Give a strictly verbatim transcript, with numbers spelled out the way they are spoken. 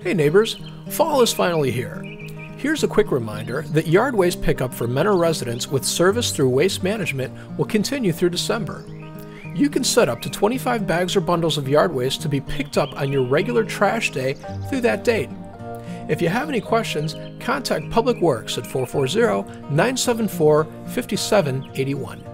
Hey neighbors, fall is finally here. Here's a quick reminder that yard waste pickup for Mentor residents with service through Waste Management will continue through December. You can set up to twenty-five bags or bundles of yard waste to be picked up on your regular trash day through that date. If you have any questions, contact Public Works at four four zero, nine seven four, five seven eight one.